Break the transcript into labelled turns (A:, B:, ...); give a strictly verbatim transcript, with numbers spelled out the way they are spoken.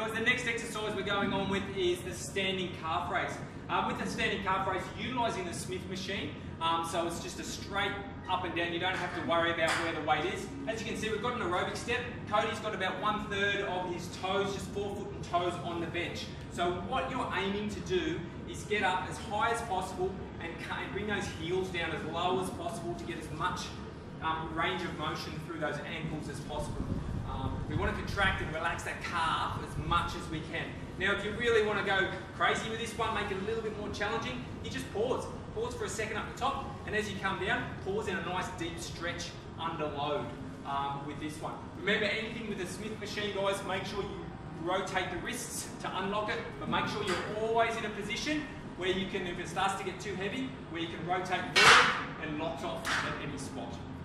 A: Guys, the next exercise we're going on with is the standing calf raise. Um, with the standing calf raise, utilising the Smith machine, um, so it's just a straight up and down. You don't have to worry about where the weight is. As you can see, we've got an aerobic step. Cody's got about one third of his toes, just forefoot and toes on the bench. So what you're aiming to do is get up as high as possible and, and bring those heels down as low as possible to get as much um, range of motion through those ankles as possible. Um, we want to contract and relax that calf as much as we can. Now, if you really want to go crazy with this one, make it a little bit more challenging, you just pause. Pause for a second up the top, and as you come down, pause in a nice deep stretch under load um, with this one. Remember, anything with the Smith machine, guys, make sure you rotate the wrists to unlock it, but make sure you're always in a position where you can, if it starts to get too heavy, where you can rotate forward and lock off at any spot.